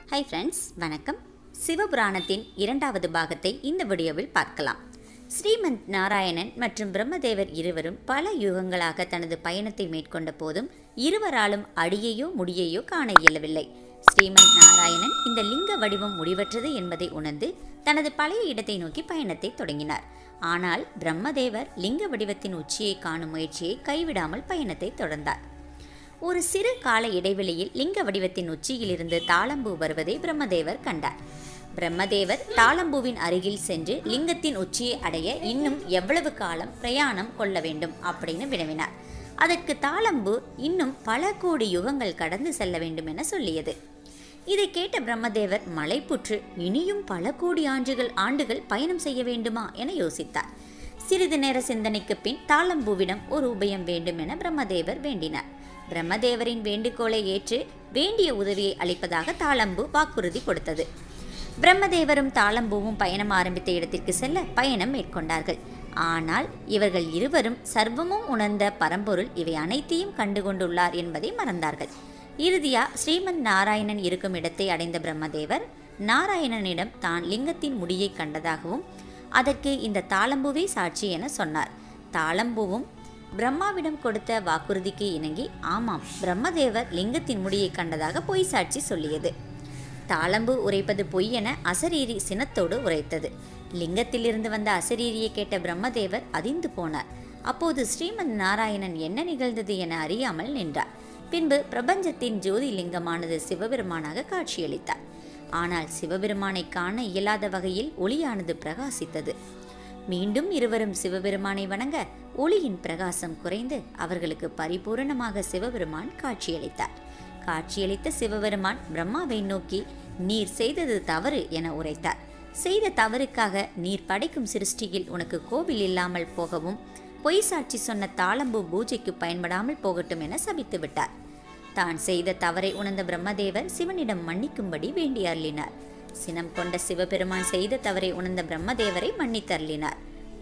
Hi friends, வணக்கம். சிவபுராணத்தின் இரண்டாவது பாகத்தை இந்த வீடியோவில் பார்க்கலாம். ஸ்ரீமந்த் நாராயணன் மற்றும் பிரம்மதேவர் இருவரும் பல யுகங்களாக தனது பயணத்தை மேற்கொண்ட போதும் இருவராலும் அடியையோ முடியையோ காண இயலவில்லை. ஸ்ரீமந்த் நாராயணன் இந்த லிங்க வடிவம் முடிவற்றது என்பதை உணர்ந்து தனது பழைய இடத்தை நோக்கி பயணத்தை தொடங்கினார். ஆனால் பிரம்மதேவர் லிங்க வடிவத்தின் உச்சியை காணும் முயற்சியை கைவிடாமல் பயணத்தை தொடர்ந்தார். ஒரு சிறு கால இடைவெளியில் லிங்க வடிவத்தின் உச்சியிலிருந்து தாளம்பூ வருவதை பிரம்மதேவர் கண்டார். பிரம்மதேவர் தாளம்பூவின் அருகில் சென்று லிங்கத்தின் உச்சியை அடைய இன்னும் எவ்வளவு காலம் பிரயாணம் கொள்ள வேண்டும் அப்படின்னு வினவினார். அதற்கு தாளம்பூ இன்னும் பல கோடி யுகங்கள் கடந்து செல்ல வேண்டும் என சொல்லியது. இதை கேட்ட பிரம்மதேவர் மலைப்புற்று இனியும் பல கோடி ஆண்டுகள் பயணம் செய்ய வேண்டுமா என யோசித்தார். சிறிது நேர சிந்தனைக்கு பின் தாளம்பூவிடம் ஒரு உபயம் வேண்டும் என பிரம்மதேவர் வேண்டினார். பிரம்மதேவரின் வேண்டுகோளை ஏற்று வேண்டிய உதவியை அளிப்பதாக தாளம்பூ வாக்குறுதி கொடுத்தது. பிரம்மதேவரும் தாளம்பூவும் பயணம் ஆரம்பித்த இடத்திற்கு செல்ல பயணம் மேற்கொண்டார்கள். ஆனால் இவர்கள் இருவரும் சர்வமும் உணர்ந்த பரம்பொருள் இவை அனைத்தையும் கண்டுகொண்டுள்ளார் என்பதை மறந்தார்கள். இறுதியா ஸ்ரீமந்த் நாராயணன் இருக்கும் இடத்தை அடைந்த பிரம்மதேவர் நாராயணனிடம் தான் லிங்கத்தின் முடியை கண்டதாகவும் அதற்கு இந்த தாளம்பூவே சாட்சி என சொன்னார். தாளம்பூவும் பிரம்மாவிடம் கொடுத்த வாக்குறுதிக்கு இணங்கி ஆமாம், பிரம்மதேவர் லிங்கத்தின் முடியை கண்டதாக பொய் சாட்சி சொல்லியது. தாளம்பூ உரைப்பது பொய் என அசரீரி சினத்தோடு உரைத்தது. லிங்கத்திலிருந்து வந்த அசரீரியை கேட்ட பிரம்மதேவர் அதிர்ந்து போனார். அப்போது ஸ்ரீமந்த் நாராயணன் என்ன நிகழ்ந்தது என அறியாமல் நின்றார். பின்பு பிரபஞ்சத்தின் ஜோதி லிங்கமானது சிவபெருமானாக காட்சியளித்தார். ஆனால் சிவபெருமானை காண இயலாத வகையில் ஒளியானது பிரகாசித்தது. மீண்டும் இருவரும் சிவபெருமானை வணங்க ஒளியின் பிரகாசம் குறைந்து அவர்களுக்கு பரிபூரணமாக சிவபெருமான் காட்சியளித்தார். காட்சியளித்த சிவபெருமான் பிரம்மாவை நோக்கி நீர் செய்தது தவறு என உரைத்தார். செய்த தவறுக்காக நீர் படைக்கும் சிருஷ்டியில் உனக்கு கோவில் இல்லாமல் போகவும் பொய் சாட்சி சொன்ன தாளம்பூ பூஜைக்கு பயன்படாமல் போகட்டும் என சபித்து விட்டார். தான் செய்த தவறை உணர்ந்த பிரம்மதேவர் சிவனிடம் மன்னிக்கும்படி வேண்டி அருளினார். சினம் கொண்ட சிவபெருமான் செய்த தவறை உணர்ந்த பிரம்மதேவரை மன்னித்தருளினார்.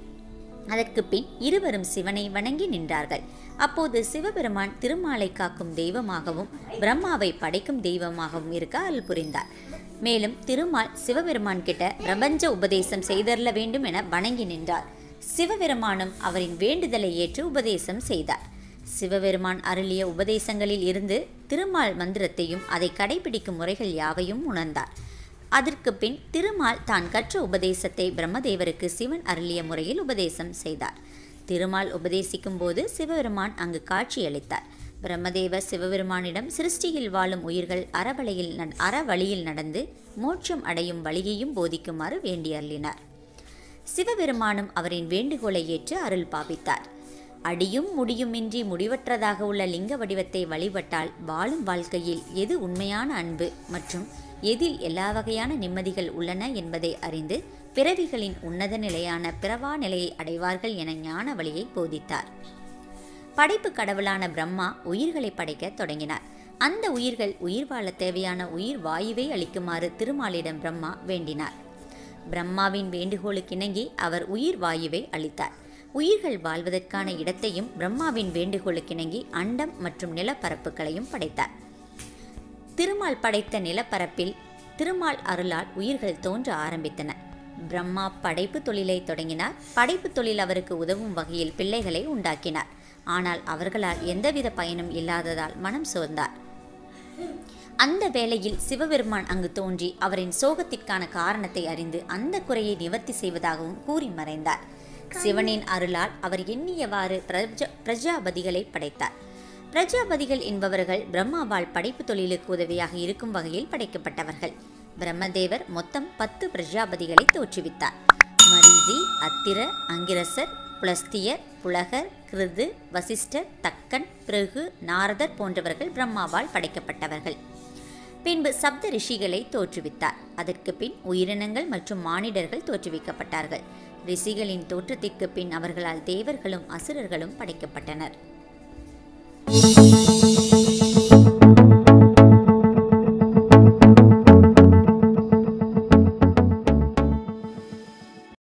அதற்கு பின் இருவரும் சிவனை வணங்கி நின்றார்கள். அப்போது சிவபெருமான் திருமாலை காக்கும் தெய்வமாகவும் பிரம்மாவை படைக்கும் தெய்வமாகவும் இருக்க அருள் புரிந்தார். மேலும் திருமால் சிவபெருமான் கிட்ட பிரபஞ்ச உபதேசம் செய்தருள வேண்டும் என வணங்கி நின்றார். சிவபெருமானும் அவரின் வேண்டுதலை ஏற்று உபதேசம் செய்தார். சிவபெருமான் அருளிய உபதேசங்களில் இருந்து திருமால் மந்திரத்தையும் அதை கடைபிடிக்கும் முறைகள் யாவையும் உணர்ந்தார். அதற்கு பின் திருமால் தான் கற்ற உபதேசத்தை பிரம்மதேவருக்கு சிவன் அருளிய முறையில் உபதேசம் செய்தார். திருமால் உபதேசிக்கும் போது சிவபெருமான் அங்கு காட்சியளித்தார். பிரம்மதேவர் சிவபெருமானிடம் சிருஷ்டியில் வாழும் உயிர்கள் அறவழியில் நடந்து மோட்சம் அடையும் வழியையும் போதிக்குமாறு வேண்டி அருளினார். சிவபெருமானும் அவரின் வேண்டுகோளை ஏற்று அருள் பாவித்தார். அடியும் முடியுமின்றி முடிவற்றதாக உள்ள லிங்க வடிவத்தை வழிபட்டால் வாழும் வாழ்க்கையில் எது உண்மையான அன்பு மற்றும் எதில் எல்லா வகையான நிம்மதிகள் உள்ளன என்பதை அறிந்து பிறவிகளின் உன்னத நிலையான பிறவா நிலையை அடைவார்கள் என ஞான வழியை போதித்தார். படைப்பு கடவுளான பிரம்மா உயிர்களை படைக்க தொடங்கினார். அந்த உயிர்கள் உயிர் வாழ தேவையான உயிர் வாயுவை அளிக்குமாறு திருமாலிடம் பிரம்மா வேண்டினார். பிரம்மாவின் வேண்டுகோளுக்கிணங்கி அவர் உயிர் வாயுவை அளித்தார். உயிர்கள் வாழ்வதற்கான இடத்தையும் பிரம்மாவின் வேண்டுகோளுக்கிணங்கி அண்டம் மற்றும் நிலப்பரப்புகளையும் படைத்தார். திருமால் படைத்த நிலப்பரப்பில் திருமால் அருளால் உயிர்கள் தோன்ற ஆரம்பித்தன. பிரம்மா படைப்பு தொழிலை தொடங்கினார். படைப்பு தொழில் அவருக்கு உதவும் வகையில் பிள்ளைகளை உண்டாக்கினார். ஆனால் அவர்களால் எந்தவித பயனும் இல்லாததால் மனம் சோர்ந்தார். அந்த வேளையில் சிவபெருமான் அங்கு தோன்றி அவரின் சோகத்திற்கான காரணத்தை அறிந்து அந்த குறையை நிவர்த்தி செய்வதாகவும் கூறி மறைந்தார். சிவனின் அருளால் அவர் எண்ணியவாறு பிரஜாபதிகளை படைத்தார். பிரஜாபதிகள் என்பவர்கள் பிரம்மாவால் படைப்பு தொழிலுக்கு உதவியாக இருக்கும் வகையில் படைக்கப்பட்டவர்கள். பிரம்மதேவர் மொத்தம் 10 பிரஜாபதிகளை தோற்றுவித்தார். மரீசி, அத்திர, அங்கிரசர், புலஸ்தியர், புலகர், கிருது, வசிஷ்டர், தக்கன், பிருகு, நாரதர் போன்றவர்கள் பிரம்மாவால் படைக்கப்பட்டவர்கள். பின்பு சப்த ரிஷிகளை தோற்றுவித்தார். அதற்கு பின் உயிரினங்கள் மற்றும் மானிடர்கள் தோற்றுவிக்கப்பட்டார்கள். ரிஷிகளின் தோற்றத்திற்கு பின் அவர்களால் தேவர்களும் அசுரர்களும் படைக்கப்பட்டனர்.